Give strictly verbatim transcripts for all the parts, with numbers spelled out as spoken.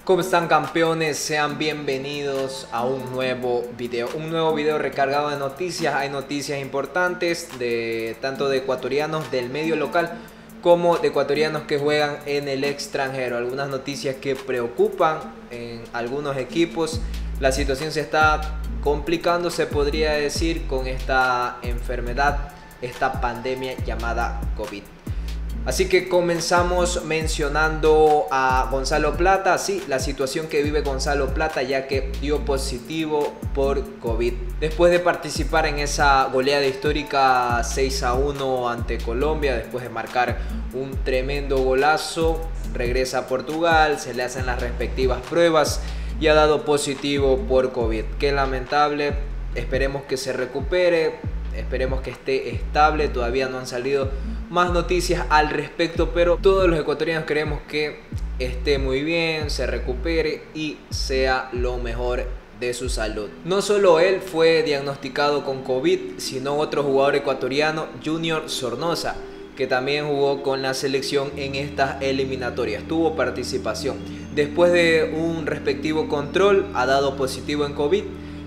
¿Cómo están, campeones? Sean bienvenidos a un nuevo video, un nuevo video recargado de noticias. Hay noticias importantes de tanto de ecuatorianos del medio local como de ecuatorianos que juegan en el extranjero. Algunas noticias que preocupan en algunos equipos. La situación se está complicando, se podría decir, con esta enfermedad, esta pandemia llamada COVID. Así que comenzamos mencionando a Gonzalo Plata. Sí, la situación que vive Gonzalo Plata, ya que dio positivo por COVID. Después de participar en esa goleada histórica seis a uno ante Colombia, después de marcar un tremendo golazo, regresa a Portugal, se le hacen las respectivas pruebas y ha dado positivo por COVID. Qué lamentable, esperemos que se recupere, esperemos que esté estable. Todavía no han salido más noticias al respecto, pero todos los ecuatorianos queremos que esté muy bien, se recupere y sea lo mejor de su salud. No solo él fue diagnosticado con COVID, sino otro jugador ecuatoriano, Junior Sornosa, que también jugó con la selección en estas eliminatorias, tuvo participación. Después de un respectivo control, ha dado positivo en COVID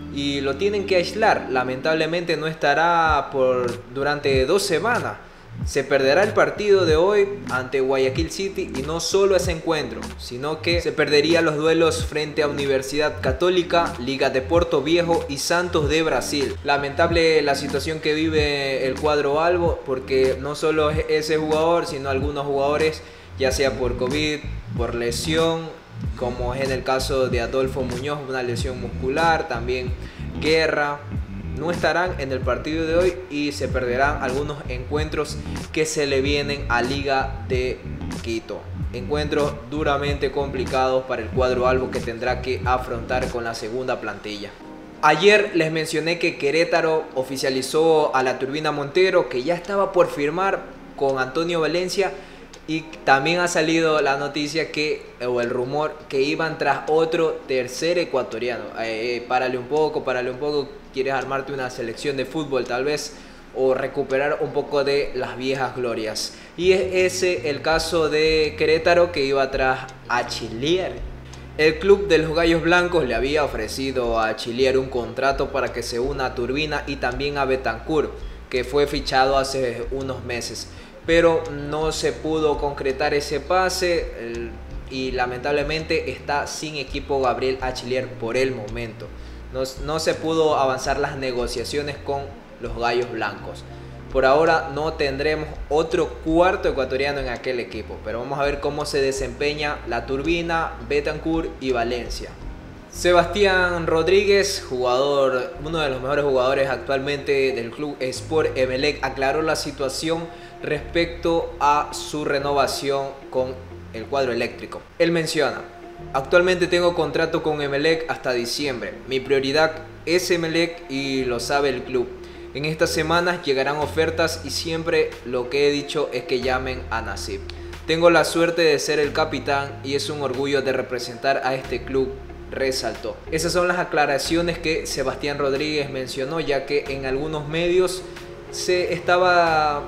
y lo tienen que aislar. Lamentablemente no estará por durante dos semanas. Se perderá el partido de hoy ante Guayaquil City, y no solo ese encuentro, sino que se perdería los duelos frente a Universidad Católica, Liga de Porto Viejo y Santos de Brasil. Lamentable la situación que vive el cuadro albo, porque no solo es ese jugador, sino algunos jugadores, ya sea por COVID, por lesión, como es en el caso de Adolfo Muñoz, una lesión muscular, también Guerra, no estarán en el partido de hoy y se perderán algunos encuentros que se le vienen a Liga de Quito. Encuentros duramente complicados para el cuadro albo, que tendrá que afrontar con la segunda plantilla. Ayer les mencioné que Querétaro oficializó a la Turbina Montero, que ya estaba por firmar con Antonio Valencia, y también ha salido la noticia que, o el rumor, que iban tras otro tercer ecuatoriano. Eh, eh, párale un poco, párale un poco. Quieres armarte una selección de fútbol tal vez, o recuperar un poco de las viejas glorias. Y es ese el caso de Querétaro, que iba tras Achillier. El club de los Gallos Blancos le había ofrecido a Achillier un contrato para que se una a Turbina y también a Betancur, que fue fichado hace unos meses. Pero no se pudo concretar ese pase el, y lamentablemente está sin equipo Gabriel Achillier por el momento. No, no se pudo avanzar las negociaciones con los Gallos Blancos. Por ahora no tendremos otro cuarto ecuatoriano en aquel equipo, pero vamos a ver cómo se desempeña la Turbina, Betancur y Valencia. Sebastián Rodríguez, jugador, uno de los mejores jugadores actualmente del club Sport Emelec, aclaró la situación respecto a su renovación con el cuadro eléctrico. Él menciona: actualmente tengo contrato con Emelec hasta diciembre. Mi prioridad es Emelec y lo sabe el club. En estas semanas llegarán ofertas y siempre lo que he dicho es que llamen a Nasib. Tengo la suerte de ser el capitán y es un orgullo de representar a este club, resaltó. Esas son las aclaraciones que Sebastián Rodríguez mencionó, ya que en algunos medios se estaba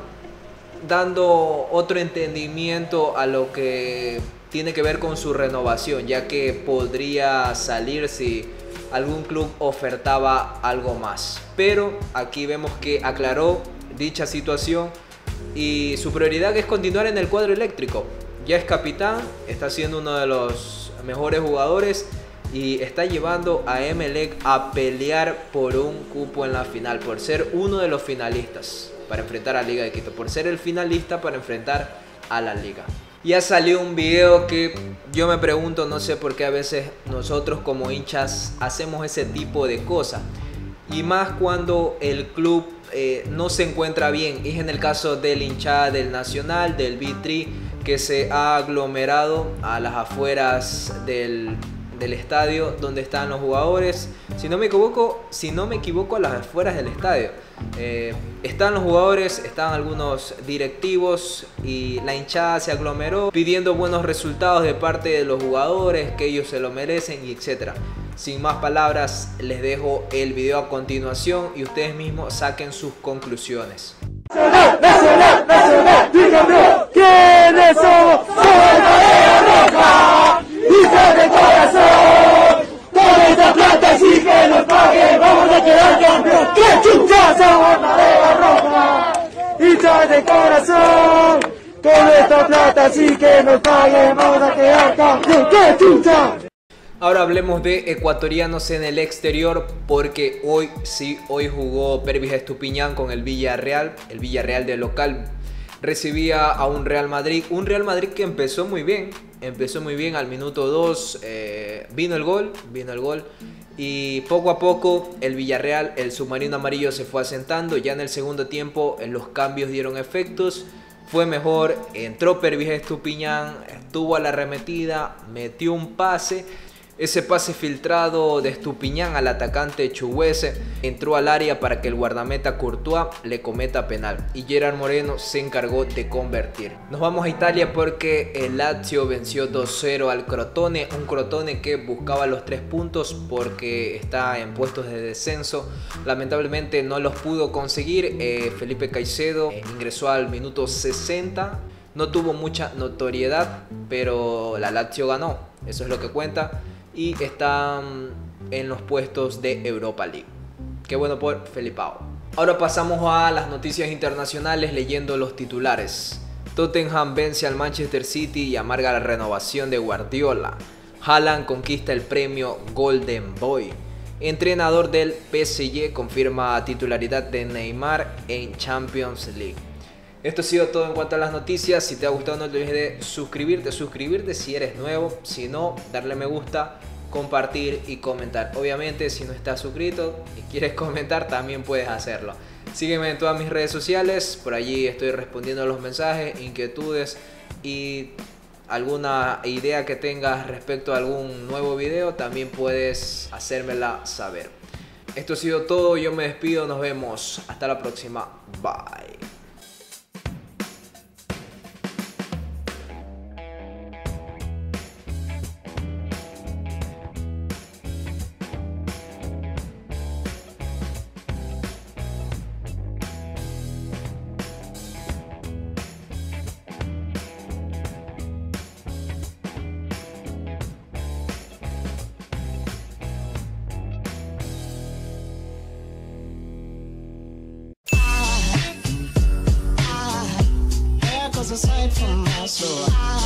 dando otro entendimiento a lo que tiene que ver con su renovación, ya que podría salir si algún club ofertaba algo más. Pero aquí vemos que aclaró dicha situación y su prioridad es continuar en el cuadro eléctrico. Ya es capitán, está siendo uno de los mejores jugadores y está llevando a Emelec a pelear por un cupo en la final, por ser uno de los finalistas para enfrentar a Liga de Quito, por ser el finalista para enfrentar a la Liga. Ya salió un video que yo me pregunto, no sé por qué a veces nosotros como hinchas hacemos ese tipo de cosas, y más cuando el club eh, no se encuentra bien. Es en el caso del hinchada del Nacional, del Vitri, que se ha aglomerado a las afueras del del estadio donde están los jugadores. Si no me equivoco, si no me equivoco a las afueras del estadio. Eh, están los jugadores, están algunos directivos y la hinchada se aglomeró pidiendo buenos resultados de parte de los jugadores, que ellos se lo merecen y etcétera. Sin más palabras, les dejo el video a continuación y ustedes mismos saquen sus conclusiones. Nacional, nacional, nacional, dígame, ¿quiénes somos? ¡Somos la Roja! ¡Y se me hinchas de corazón, con esta plata sí que nos paguemos a quedar campeón. ¡Qué chucha! Ahora hablemos de ecuatorianos en el exterior, porque hoy sí, hoy jugó Pervis Estupiñán con el Villarreal, el Villarreal de local. Recibía a un Real Madrid, un Real Madrid que empezó muy bien, empezó muy bien al minuto dos, eh, vino el gol, vino el gol y poco a poco el Villarreal, el submarino amarillo se fue asentando. Ya en el segundo tiempo los cambios dieron efectos, fue mejor, entró Pervis Estupiñán, estuvo a la arremetida, metió un pase. Ese pase filtrado de Estupiñán al atacante Chukwueze entró al área para que el guardameta Courtois le cometa penal y Gerard Moreno se encargó de convertir. Nos vamos a Italia porque el Lazio venció dos cero al Crotone, un Crotone que buscaba los tres puntos porque está en puestos de descenso. Lamentablemente no los pudo conseguir. eh, Felipe Caicedo eh, ingresó al minuto sesenta, no tuvo mucha notoriedad, pero la Lazio ganó, eso es lo que cuenta. Y están en los puestos de Europa League. Qué bueno por Felipao. Ahora pasamos a las noticias internacionales leyendo los titulares. Tottenham vence al Manchester City y amarga la renovación de Guardiola. Haaland conquista el premio Golden Boy. Entrenador del P S G confirma titularidad de Neymar en Champions League. Esto ha sido todo en cuanto a las noticias. Si te ha gustado, no te olvides de suscribirte, suscribirte si eres nuevo. Si no, darle me gusta, compartir y comentar. Obviamente, si no estás suscrito y quieres comentar, también puedes hacerlo. Sígueme en todas mis redes sociales. Por allí estoy respondiendo a los mensajes, inquietudes y alguna idea que tengas respecto a algún nuevo video. También puedes hacérmela saber. Esto ha sido todo. Yo me despido. Nos vemos. Hasta la próxima. Bye. Aside from my soul.